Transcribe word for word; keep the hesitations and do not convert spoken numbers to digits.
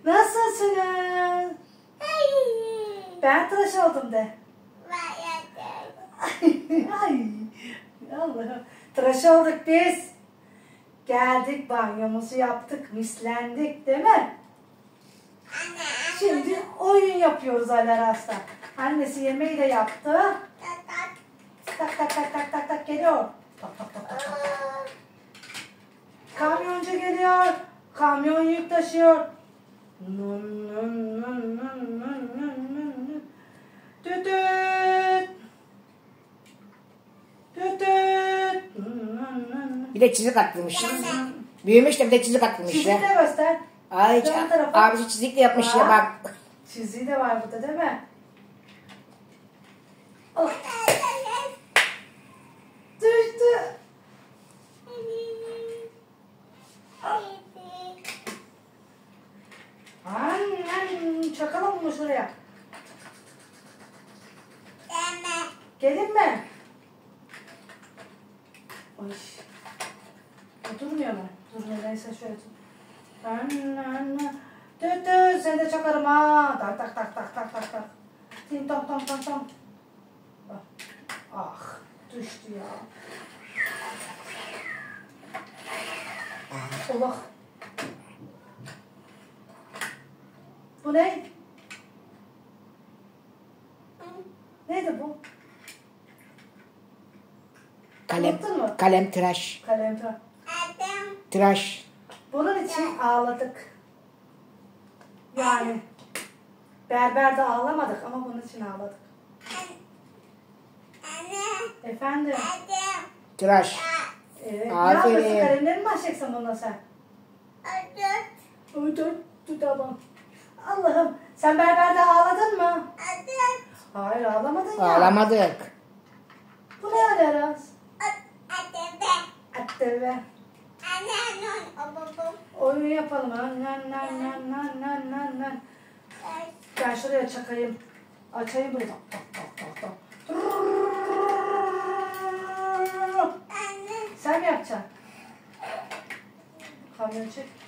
Nasılsınız? Ben tıraş oldum de. Ay, Allah'ım. Tıraş olduk biz. Geldik, banyomuzu yaptık, mislendik değil mi? Şimdi oyun yapıyoruz Alaras'ta. Annesi yemeği de yaptı. Tak tak tak tak tak tak geliyor. Tak tak tak tak tak. Kamyoncu geliyor. Kamyon yük taşıyor. Nun nun nun nun nun nun nun. Düt düt. Düt düt. Nun nun nun. Bir de çizik atılmış. Büyümüş de bir de çizik atılmış Çiziği ya. de göster. Ay Dön tarafa. abisi çizik de yapmış ya bak. Çiziği de var burada değil mi? Oh. Düştü. Annen çakalım mı şuraya? Gelin mi? Oy. Oturmuyor mu? Durmuyor, neyse şöyle tut. Anne. Tüt tüt, seni de çakarım ha. Tak tak tak tak tak tak tak. Tim tam tam tam tam. Ah, düştü ya. Allah. Bu ne? Neydi bu? Kalem, Unuttun mu? kalem tıraş. Kalem tıraş. Tıraş. Bunun için ağladık. Yani berberde ağlamadık ama bunun için ağladık. Efendim? Tıraş. Evet. Ne Aferin. yapıyorsun? Kalemleri mi açacaksın bununla sen? Evet. Dur, dur tamam. Allah'ım, sen berberde ağladın mı? Hayır, ağlamadın ya. Ağlamadık. Bu ne Aras? Attebe. Oyun yapalım. Nan nan nan nan nan nan nan. Ben şuraya çakayım. Açayım bunu. Tak tak tak tak. Sen mi yapacaksın? Kamyon çek.